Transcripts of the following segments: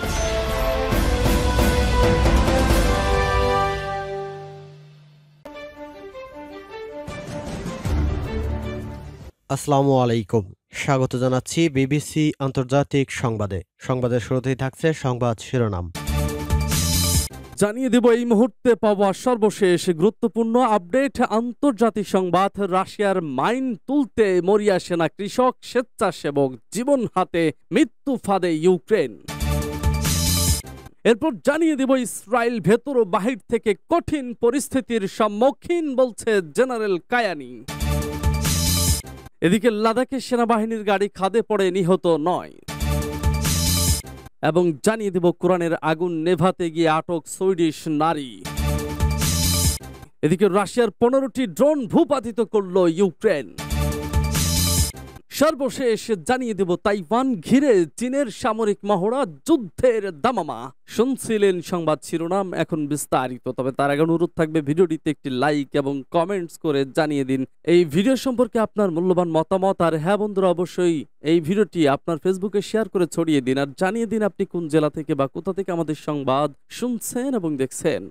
আসসালামু আলাইকুম, স্বাগত জানাচ্ছি বিবিসি আন্তর্জাতিক সংবাদে। সংবাদের শুরুতেই থাকছে সংবাদ শিরোনাম। জানিয়ে দেব এই মুহূর্তে পাওয়া সর্বশেষ গুরুত্বপূর্ণ আপডেট। আন্তর্জাতিক সংবাদ। রাশিয়ার মাইন তুলতে মরিয়া সেনা, কৃষক, স্বেচ্ছাসেবক, জীবন হাতে, মৃত্যু ফাঁদে ইউক্রেন। এরপর জানিয়ে দেব ইসরায়েল ভেতর ও বাহির থেকে কঠিন পরিস্থিতির সম্মুখীন, বলছে জেনারেল কায়ানি। এদিকে লাদাখে সেনাবাহিনীর গাড়ি খাদে পড়ে নিহত 9। এবং জানিয়ে দেব কোরআনের আগুন নেভাতে গিয়ে আটক সুইডিশ নারী। এদিকে রাশিয়ার 15টি ড্রোন ভূপাতিত করল ইউক্রেন। সর্বশেষ জানিয়ে দেব তাইওয়ান ঘিরে চীনের সামরিক মহড়া, যুদ্ধের দামামা। শুনছিলেন সংবাদ শিরোনাম, এখন বিস্তারিত। তবে তার আগে অনুরোধ থাকবে ভিডিওটিতে একটি লাইক এবং কমেন্টস করে জানিয়ে দিন এই ভিডিও সম্পর্কে আপনার মূল্যবান মতামত। আর হ্যাঁ বন্ধুরা, অবশ্যই এই ভিডিওটি আপনার ফেসবুকে শেয়ার করে ছড়িয়ে দিন আর জানিয়ে দিন আপনি কোন জেলা থেকে বা কোথা থেকে আমাদের সংবাদ শুনছেন এবং দেখছেন।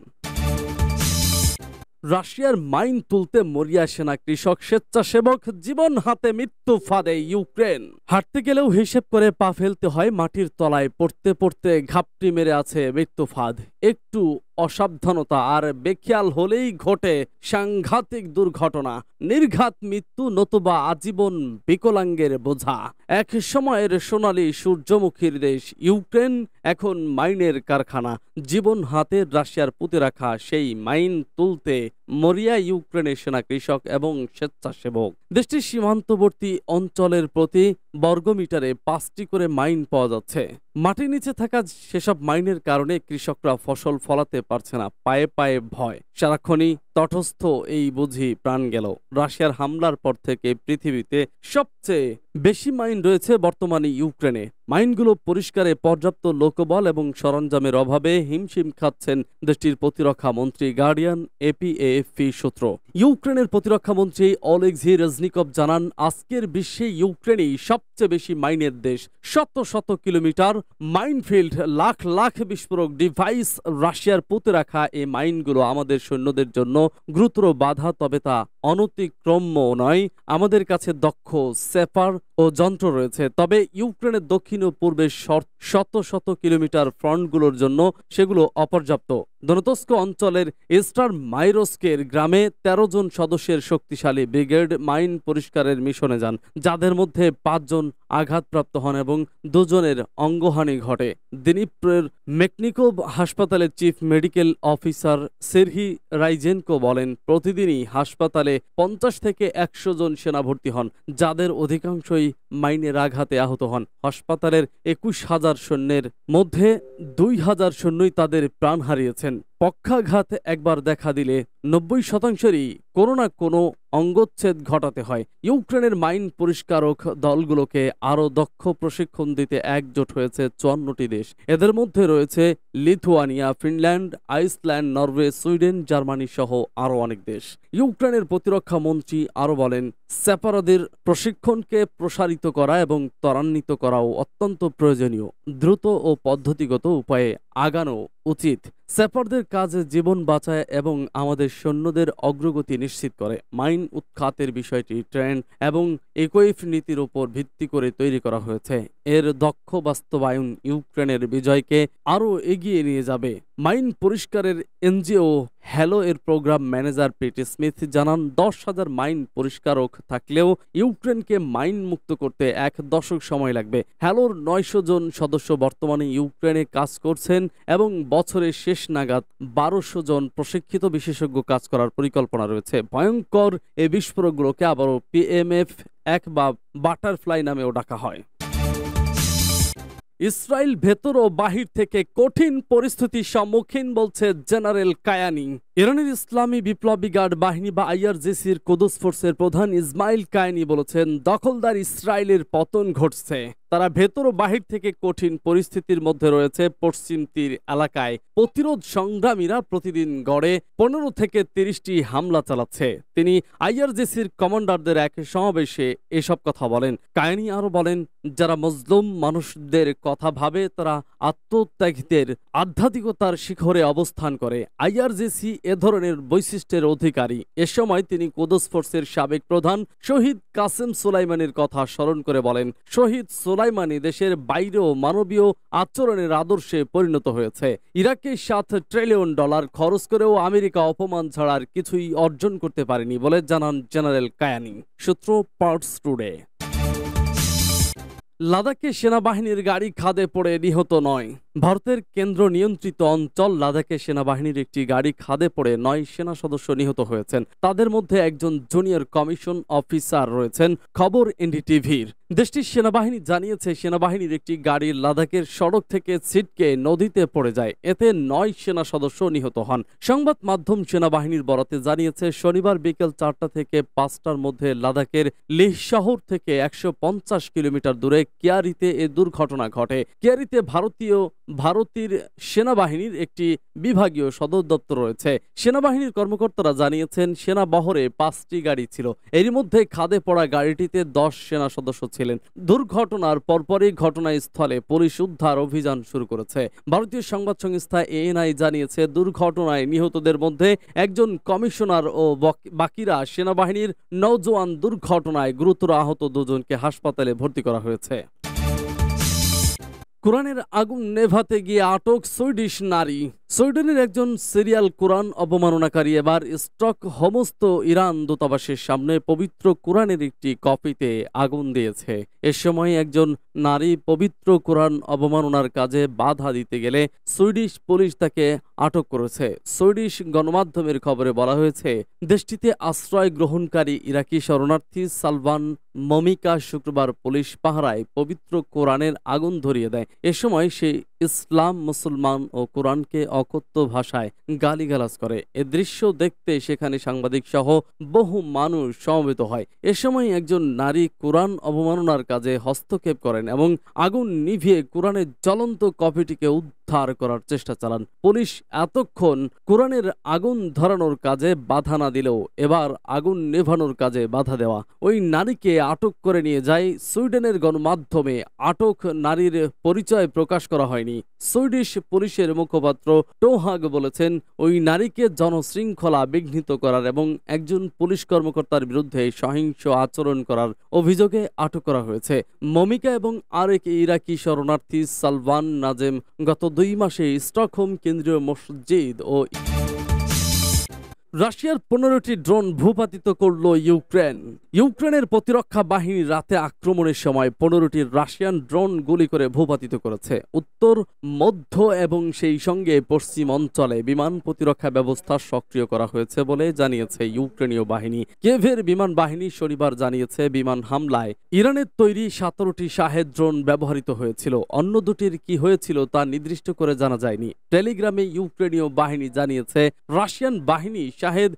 রাশিয়ার মাইন তুলতে মরিয়া সেনা, কৃষক, স্বেচ্ছাসেবক, জীবন হাতে, মৃত্যু ফাঁদে ইউক্রেন। হাঁটতে গেলেও হিসেব করে পা ফেলতে হয়, মাটির তলায় পড়তে পড়তে ঘাপটি মেরে আছে মৃত্যু ফাঁদ। একটু অসাবধানতা আর বেখেয়াল হলেই ঘটে সাংঘাতিক দুর্ঘটনা, নির্ঘাত মৃত্যু নতুবা আজীবন বিকলাঙ্গের বোঝা। এক সময়ের সোনালী সূর্যমুখীর দেশ ইউক্রেন এখন মাইনের কারখানা। জীবন হাতে রাশিয়ার পুঁতে রাখা সেই মাইন তুলতে মরিয়া ইউক্রেনের সেনা, কৃষক এবং স্বেচ্ছাসেবক। দেশটির সীমান্তবর্তী অঞ্চলের প্রতি বর্গমিটারে 5টি করে মাইন পাওয়া যাচ্ছে। মাটির নিচে থাকা সেসব মাইনের কারণে কৃষকরা ফসল ফলাতে পারছে না, পায়ে পায়ে ভয়। সারাক্ষণই তটস্থ এই বুঝি প্রাণ গেল। রাশিয়ার হামলার পর থেকে পৃথিবীতে সবচেয়ে বেশি মাইন রয়েছে বর্তমানে ইউক্রেনে। মাইনগুলো পরিষ্কারে পর্যাপ্ত লোকবল এবং সরঞ্জামের অভাবে হিমশিম খাচ্ছেন দেশটির প্রতিরক্ষা মন্ত্রী। গার্ডিয়ান এপিএএফপি সূত্র। ইউক্রেনের প্রতিরক্ষা মন্ত্রী অলেক্সি রেজনিকভ জানান, আজকের বিশ্বে ইউক্রেনই সবচেয়ে বেশি মাইনের দেশ। শত শত কিলোমিটার মাইনফিল্ড, লাখ লাখ বিস্ফোরক ডিভাইস। রাশিয়ার পুঁতে রাখা এই মাইনগুলো আমাদের সৈন্যদের জন্য গুরুতর বাধা, তবে তা অনতিক্রম্য নয়। আমাদের কাছে দক্ষ সেপার ও যন্ত্র রয়েছে, তবে ইউক্রেনের দক্ষিণ ও পূর্বে শত শত কিলোমিটার ফ্রন্টগুলোর জন্য সেগুলো অপর্যাপ্ত। দনতস্ক অঞ্চলের ইস্টার মাইরোস্কের গ্রামে 13 জন সদস্যের শক্তিশালী ব্রিগেড মাইন পরিষ্কারের মিশনে যান, যাদের মধ্যে 5 জন আঘাতপ্রাপ্ত হন এবং 2 জনের অঙ্গহানি ঘটে। দিনিপ্রের মেকনিকোভ হাসপাতালের chief medical officer Serhiy Ryzhenko বলেন, প্রতিদিনই হাসপাতালে 50 থেকে 100 জন সেনা ভর্তি হন, যাদের অধিকাংশই মাইনের আঘাতে আহত হন। হাসপাতালের 21,000 সৈন্যের মধ্যে 2,000 সৈন্যই তাদের প্রাণ হারিয়েছেন। পক্ষাঘাত একবার দেখা দিলে 90%রই কোনো না কোনো অঙ্গচ্ছেদ ঘটাতে হয়। ইউক্রেনের মাইন পরিষ্কারক দলগুলোকে আরও দক্ষ প্রশিক্ষণ দিতে একজোট হয়েছে 54টি দেশ। এদের মধ্যে রয়েছে Lithuania, Finland, Iceland, Norway, Sweden, Germany সহ আরও অনেক দেশ। ইউক্রেনের প্রতিরক্ষা মন্ত্রী আরও বলেন, স্যাপারদের প্রশিক্ষণকে প্রসারিত করা এবং ত্বরান্বিত করাও অত্যন্ত প্রয়োজনীয়। দ্রুত ও পদ্ধতিগত উপায়ে আগানো উচিত। স্যাপারদের কাজে জীবন বাঁচায় এবং আমাদের সৈন্যদের অগ্রগতি নিশ্চিত করে। মাইন উৎখাতের বিষয়টি ট্রেন এবং ইকুইপ নীতির উপর ভিত্তি করে তৈরি করা হয়েছে। এর দক্ষ বাস্তবায়ন ইউক্রেনের বিজয়কে আরও এগিয়ে নিয়ে যাবে। মাইন পরিষ্কারের এনজিও হ্যালো এর প্রোগ্রাম ম্যানেজার পিটি স্মিথ জানান, 10,000 মাইন পরিষ্কারক থাকলেও ইউক্রেনকে মাইন মুক্ত করতে 1 দশক সময় লাগবে। হ্যালোর 900 জন সদস্য বর্তমানে ইউক্রেনে কাজ করছেন এবং বছরের শেষ নাগাদ 1200 জন প্রশিক্ষিত বিশেষজ্ঞ কাজ করার পরিকল্পনা রয়েছে। ভয়ঙ্কর এই বিস্ফোরকগুলোকে আবারও PMF-1 বা বাটারফ্লাই নামেও ডাকা হয়। ইসরায়েল ভেতর ও বাহির থেকে কঠিন পরিস্থিতির সম্মুখীন, বলছে জেনারেল কায়ানি। ইরানের ইসলামী বিপ্লবী গার্ড বাহিনী বা আইআরজিসির কুদস ফোর্সের প্রধান ইসমাইল কায়েনি বলেছেন, দখলদার ইসরায়েলের পতন ঘটছে। তারা ভেতর ও বাহির থেকে কঠিন পরিস্থিতির মধ্যে রয়েছে। পশ্চিম তীর এলাকায় প্রতিরোধ সংগ্রামীরা প্রতিদিন গড়ে 15 থেকে 30টি হামলা চালাচ্ছে। তিনি আইআরজিসির কমান্ডারদের এক সমাবেশে এসব কথা বলেন। কায়েনি আরো বলেন, যারা মজলুম মানুষদের কথা ভাবে তারা আত্মত্যাগীদের আধ্যাত্মিকতার শিখরে অবস্থান করে। আইআরজিসি এ ধরনের বৈশিষ্ট্যের অধিকারী। এ সময় তিনি কুদস ফোর্সের সাবেক প্রধান শহীদ কাসেম সুলাইমানির কথা স্মরণ করে বলেন, শহীদ সুলাইমানি দেশের বাইরেও মানবীয় আচরণের আদর্শে পরিণত হয়েছে। ইরাকে $7 ট্রিলিয়ন খরচ করেও আমেরিকা অপমান ছাড়া আর কিছুই অর্জন করতে পারেনি বলে জানান জেনারেল কায়ানি। সূত্র পার্টস টুডে। লাদাখে সেনাবাহিনীর গাড়ি খাদে পড়ে নিহত 9। ভারতের কেন্দ্র নিয়ন্ত্রিত অঞ্চল লাদাখে সেনাবাহিনীর একটি গাড়ি খাদে পড়ে 9 সেনা সদস্য নিহত হয়েছেন। তাদের মধ্যে একজন জুনিয়র কমিশন অফিসার রয়েছেন। খবর এনডিটিভির। দেশটির সেনাবাহিনী জানিয়েছে, সেনাবাহিনীর একটি গাড়ি লাদাখের সড়ক থেকে ছিটকে নদীতে পড়ে যায়। এতে 9 সেনা সদস্য নিহত হন। সংবাদ মাধ্যম সেনাবাহিনীর বরাতে জানিয়েছে, শনিবার বিকেল 4টা থেকে 5টার মধ্যে লাদাখের লেহ শহর থেকে 150 কিলোমিটার দূরে কিয়ারিতে এ দুর্ঘটনা ঘটে। কিয়ারিতে ভারতীয় সেনাবাহিনীর একটি বিভাগীয় সদর দপ্তর রয়েছে। সেনাবাহিনীর কর্মকর্তারা জানিয়েছেন, সেনা বহরে 5টি গাড়ি ছিল। এরই মধ্যে খাদে পড়া গাড়িটিতে 10 সেনা সদস্য ছিলেন। দুর্ঘটনার পরপরই ঘটনাস্থলে পুলিশ উদ্ধার অভিযান শুরু করেছে। ভারতীয় সংবাদ সংস্থা এএনআই জানিয়েছে, দুর্ঘটনায় নিহতদের মধ্যে একজন কমিশনার ও বাকিরা সেনাবাহিনীর নৌজওয়ান। দুর্ঘটনায় গুরুতর আহত 2 জনকে হাসপাতালে ভর্তি করা হয়েছে। কোরআনের আগুন নেভাতে গিয়ে আটক সুইডিশ নারী। সুইডেনের একজন সিরিয়াল কোরআন অবমাননাকারী এবার স্টকহোমস্থ ইরান দূতাবাসের সামনে পবিত্র কোরআনের একটি কপিতে আগুন দিয়েছে। এ সময় একজন নারী পবিত্র কোরআন অবমাননার কাজে বাধা দিতে গেলে সুইডিশ পুলিশ তাকে আটক করেছে। সুইডিশ গণমাধ্যমের খবরে বলা হয়েছে, দেশটিতে আশ্রয় গ্রহণকারী ইরাকি শরণার্থী সালভান মমিকা শুক্রবার পুলিশ পাহারায় পবিত্র কোরআনের আগুন ধরিয়ে দেয়। এ সময় সে ইসলাম, মুসলমান ও কোরআনকে অকথ্য ভাষায় গালিগালাজ করে। এ দৃশ্য দেখতে সেখানে সাংবাদিক সহ বহু মানুষ সমবেত হয়। এ সময় একজন নারী কোরআন অবমাননার কাজে হস্তক্ষেপ করেন এবং আগুন নিভিয়ে কোরআনের জ্বলন্ত কপিটিকে উদ্ধার করার চেষ্টা চালান। পুলিশ এতক্ষণ কোরআনের আগুন ধরানোর কাজে বাধা না দিলেও এবার আগুন নেভানোর কাজে বাধা দেওয়া। ওই নারীকে আটক করে নিয়ে যায়। সুইডেনের গণমাধ্যমে আটক নারীর পরিচয় প্রকাশ করা হয়নি। সুইডিশ পুলিশের মুখপাত্র টোহাগ বলেছেন, ওই নারীকে জনশৃঙ্খলা বিঘ্নিত করার এবং একজন পুলিশ কর্মকর্তার বিরুদ্ধে সহিংস আচরণ করার অভিযোগে আটক করা হয়েছে। মমিকা এবং আরেক ইরাকি শরণার্থী সালভান নাজেম গত 2 মাসে স্টকহোম কেন্দ্রীয় মসজিদ ও রাশিয়ার 15টি ড্রোন ভূপাতিত করল ইউক্রেন। ইউক্রেনের প্রতিরক্ষা বাহিনী রাতে আক্রমণের সময় 15টি রাশিয়ান ড্রোন গুলি করে ভূপাতিত করেছে। উত্তর, মধ্য এবং সেই সঙ্গে পশ্চিম অঞ্চলে বিমান প্রতিরক্ষা ব্যবস্থা সক্রিয় করা হয়েছে বলে জানিয়েছে ইউক্রেনীয় বাহিনী। কিয়েভের বিমান বাহিনী শনিবার জানিয়েছে, বিমান হামলায় ইরানের তৈরি 17টি শাহেদ ড্রোন ব্যবহৃত হয়েছিল। অন্য দুটির কি হয়েছিল তা নির্দিষ্ট করে জানা যায়নি। টেলিগ্রামে ইউক্রেনীয় বাহিনী জানিয়েছে, রাশিয়ান বাহিনী শাহেদ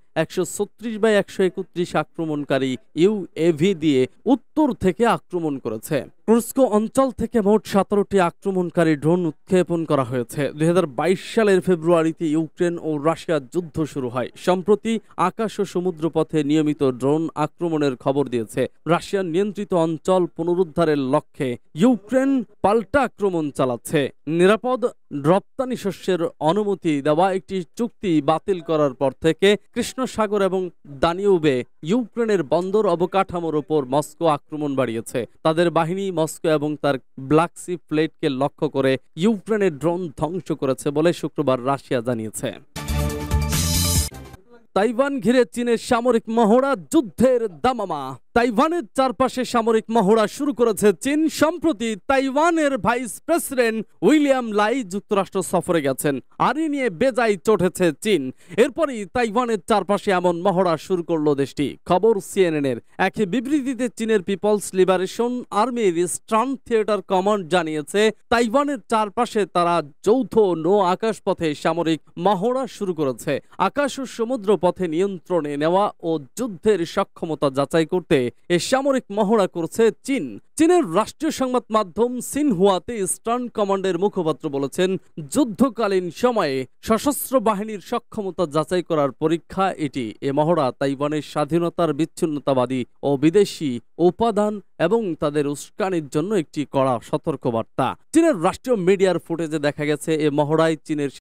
136/131 আক্রমণকারী ইউএভি দিয়ে উত্তর থেকে আক্রমণ করেছে। কুর্স্ক অঞ্চল থেকে মোট 17টি আক্রমণকারী ড্রোন উৎক্ষেপণ করা হয়েছে। 2022 সালের ফেব্রুয়ারিতে ইউক্রেন ও রাশিয়ার যুদ্ধ শুরু হয়। সম্প্রতি আকাশ ও সমুদ্রপথে নিয়মিত ড্রোন আক্রমণের খবর দিয়েছে। রাশিয়ার নিয়ন্ত্রিত অঞ্চল পুনরুদ্ধারের লক্ষ্যে ইউক্রেন পাল্টা আক্রমণ চালাচ্ছে। নিরাপদ রপ্তানি শস্যের অনুমতি দেওয়া একটি চুক্তি বাতিল করার পর থেকে কৃষ্ণ সাগর এবং দানিউবে ইউক্রেনের বন্দর অবকাঠামোর ওপর মস্কো আক্রমণ বাড়িয়েছে। তাদের বাহিনী মস্কো এবং তার ব্ল্যাক সি ফ্লিটকে লক্ষ্য করে ইউক্রেনের ড্রোন ধ্বংস করেছে বলে শুক্রবার রাশিয়া জানিয়েছে। তাইওয়ান ঘিরে চীনের সামরিক মহড়া, যুদ্ধের দামামা। তাইওয়ানের চারপাশে সামরিক মহড়া শুরু করেছে চীন। সম্প্রতি তাইওয়ানের ভাইস প্রেসিডেন্ট উইলিয়াম লাই যুক্তরাষ্ট্র সফরে গেছেন, আর এ নিয়ে বেজায় চটেছে চীন। এরপরই তাইওয়ানের চারপাশে এমন মহড়া শুরু করলো দেশটি। খবর সিএনএন-এর। এক বিবৃতিতে চীনের পিপলস লিবারেশন আর্মির ইস্টার্ন থিয়েটার কমান্ড জানিয়েছে, তাইওয়ানের চারপাশে তারা যৌথ নৌ আকাশপথে সামরিক মহড়া শুরু করেছে। আকাশ ও সমুদ্র পথে নিয়ন্ত্রণে নেওয়া ও যুদ্ধের সক্ষমতা যাচাই করতে এ সামরিক মহড়া করছে চীন। চীনের রাষ্ট্রীয় সংবাদ মাধ্যম সিনহুয়াতে ইস্টার্ন কমান্ডের মুখপাত্র বলেছেন, যুদ্ধকালীন সময়ে সশস্ত্র বাহিনীর সক্ষমতা যাচাই করার পরীক্ষা এটি। এ মহড়া তাইওয়ানের স্বাধীনতার বিচ্ছিন্নতাবাদী ও বিদেশি উপাদান এবং তাদের উস্কানির জন্য একটি কড়া সতর্কবার্তা। চীনের রাষ্ট্রীয় মিডিয়ার ফুটেজে দেখা গেছে, এ মহড়ায় চীনের